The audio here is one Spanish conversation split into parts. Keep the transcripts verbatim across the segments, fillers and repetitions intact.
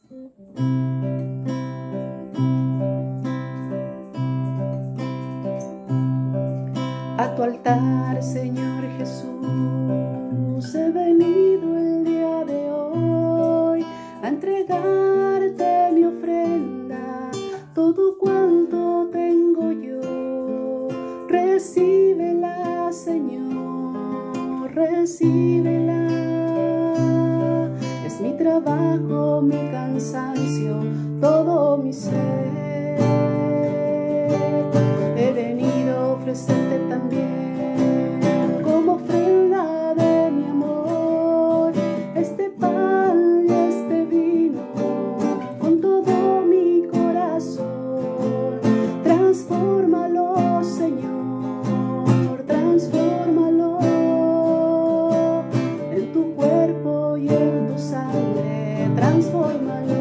A tu altar, Señor Jesús, he venido el día de hoy a entregarte mi ofrenda, todo cuanto tengo yo. Recíbela, Señor, recíbela. Es mi trabajo, mi cansancio, todo mi ser. He venido a ofrecerte también como ofrenda de mi amor este pan y este vino con todo mi corazón. Transfórmalo, Señor, transfórmalo en tu cuerpo y en tu sangre, transfórmalo.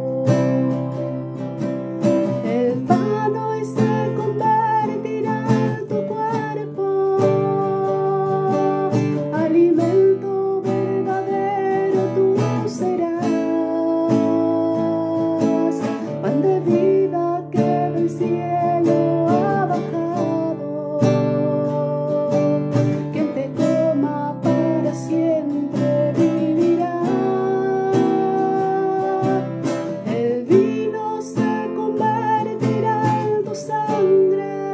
El pan hoy se convertirá en tu cuerpo, alimento verdadero tú serás, pan de vida que del cielo ha bajado. Quien te coma para siempre vivirá. El vino se convertirá en tu sangre,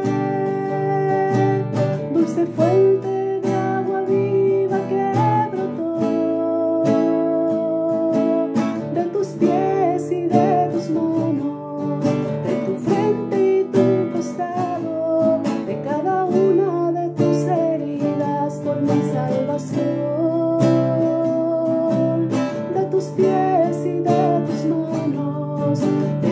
dulce fuente de agua viva que brotó de tus pies y de tus manos, de tu frente y tu costado, de cada una de tus heridas por mi salvación, de tus pies y de tus manos.